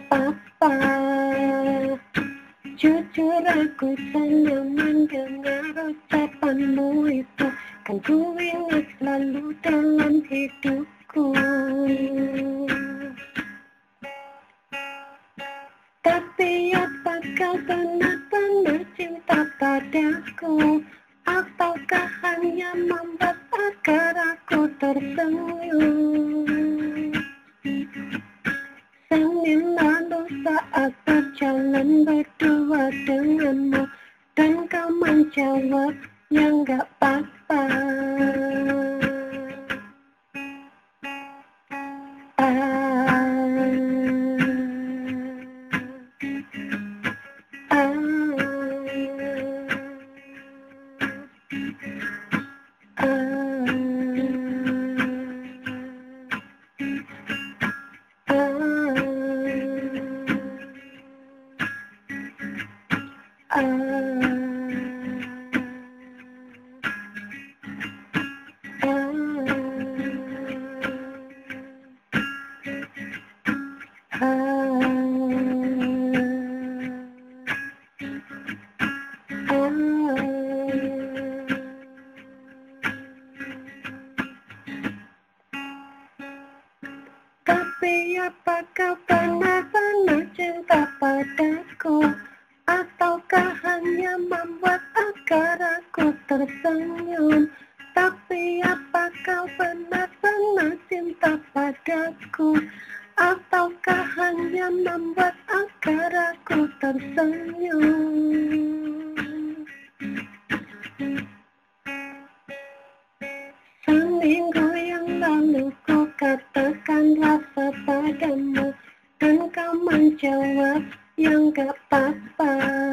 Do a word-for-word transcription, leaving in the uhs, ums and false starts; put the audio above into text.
apa-apa. Jujur aku senang mendengar ucapanmu itu, kan ku ingat selalu dalam hidupku. Tapi apakah benar-benar cinta padaku, ataukah hanya membuat agar aku tersenyum? Senin lalu saat berjalan berdua denganmu, dan kau menjawab yang gak apa-apa. Tapi apakah benar-benar cinta padaku, ataukah hanya membuat agar aku tersenyum? Tapi apakah benar-benar cinta padaku, ataukah hanya membuat agar aku tersenyum? Seminggu yang lalu ku katakan rasa padamu, dan kau menjawab yang gak apa-apa.